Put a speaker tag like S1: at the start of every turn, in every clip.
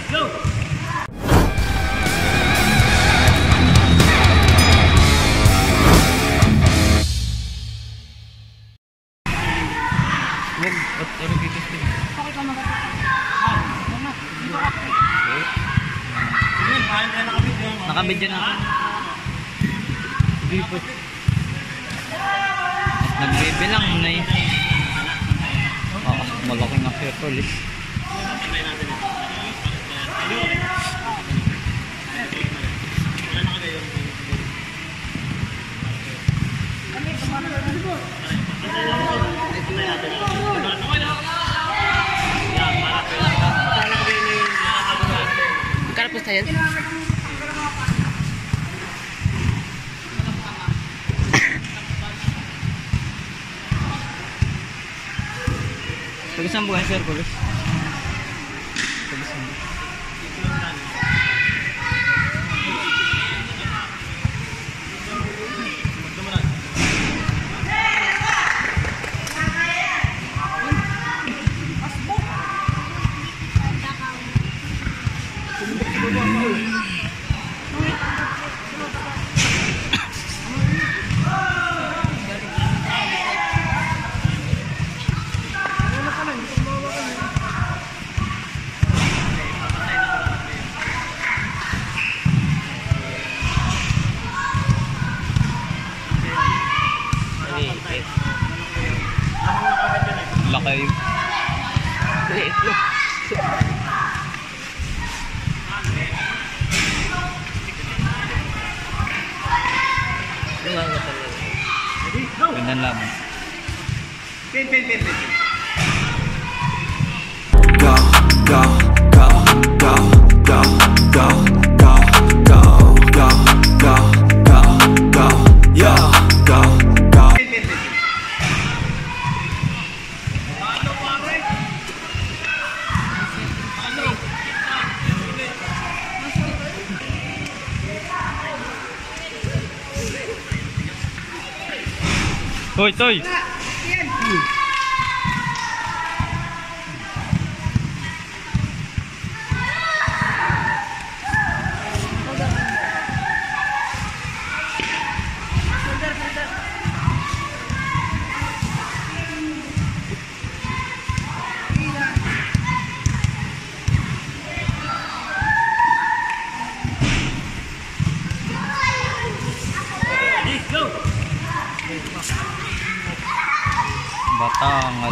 S1: Nakabidyan na. Nagbibilang na eh. Malaking na Hercules.
S2: Magkano po tayo?
S1: Tagisan bukan Hercules. Tagisan. Laki. Gandang laban.
S3: Go, go, go, go, go, go, go, go, go, go, go, go, yo, go, go.
S1: Toy, toy. Batangal.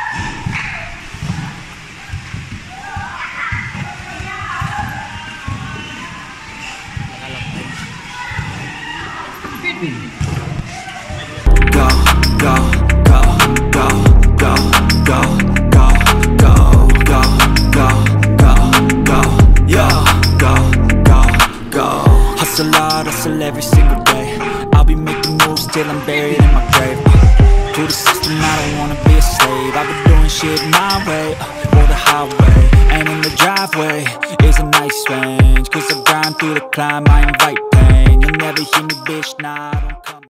S3: Go, go, go, go, go, go, go, go, go, go, go, go, yo, go, go, go. Hustle hard, hustle every single day. I'll be making moves till I'm buried in my grave. To the system, I don't wanna be a slave. I've been doing shit my way, or the highway. And in the driveway is a nice range. Cause I grind through the climb, I invite pain. You'll never hear me, bitch, nah, I don't come.